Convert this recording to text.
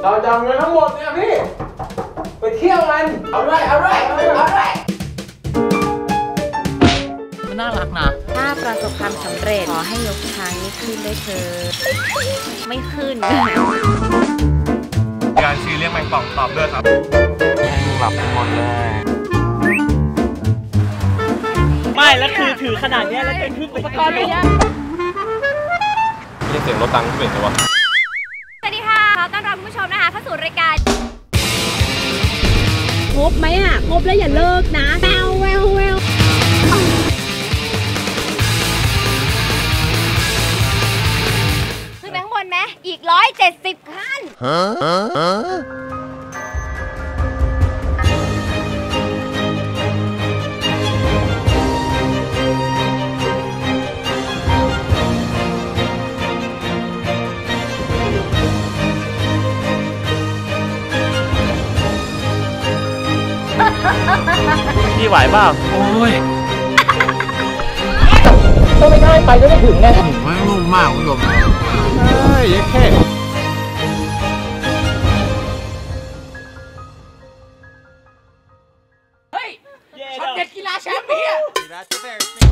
เราจะเอาเงินทั้งหมดเนี่ยพี่ไปเที่ยวกันเอาด้วยเอาด้วยเอาด้วยมันน่ารักนะถ้าประสบความสำเร็จขอให้ยกช้างนี้ขึ้นได้เธอไม่ขึ้นการชี้เรียกแมงป่องตอบด้วยครับหลับหมดเลยไม่แล้วคือถือขนาดนี้แล้วจะขึ้นไปก่อนเลยยังเสียงรถตังค์เปลี่ยนเลยวะสวัสดีค่ะขอต้อนรับผู้ชมนะคะเข้าสู่รายการครบไหมอ่ะครบแล้วอย่าเลิกนะแววแววแววขึ้นไปข้างบนไหมอีก170ขั้นพี่ไหวเปล่าโอ้ยต้องไม่ง่ายไปก็ไม่ถึงไงไม่งงมากคุณผู้ชมใช่แค่เฮ้ยช็อตเด็ดกีฬาแชมป์เนี่ย